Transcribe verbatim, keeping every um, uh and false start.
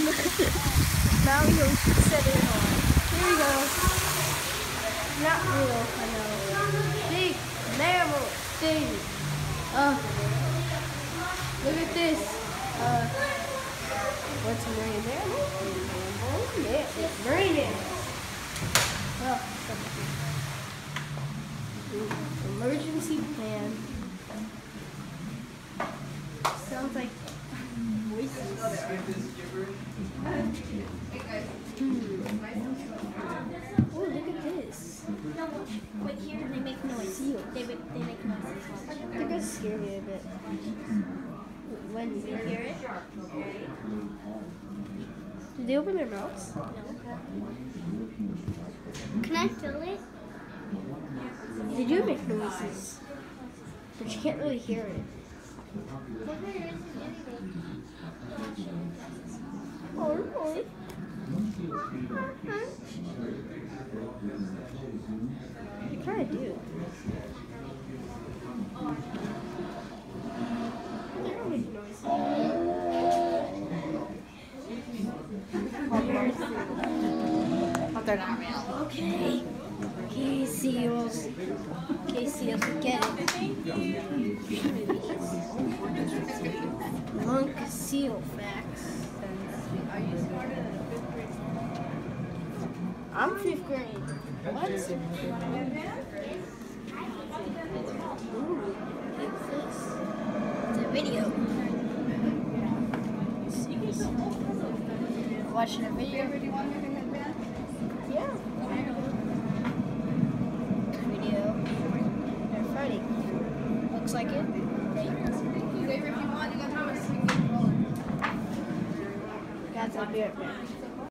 Mario set it on. Here we go. Not real, I know. Big mammal thing. Uh, look at this. Uh, what's a marine mammal? Mammal? Yeah, it's marine mammal. Oh, emergency plan. Sounds like voices. Hmm. Oh, look at this. No, wait here and they make noise. Seal. They make, they make noise. They're gonna scare me a bit. When You hear it? do they open their mouths? No. Can I feel it? They do make noises, but you can't really hear it. Or, or. They kind of do. They don't make noises. But they're not real. Okay. Okay, seals. Okay, seals, we get it. Monk seal facts. I'm fifth grade. What? Ooh, what's this? It's a video. Watching a video. Yeah. Video. They're fighting. Looks like it. Guys, I'll be right back.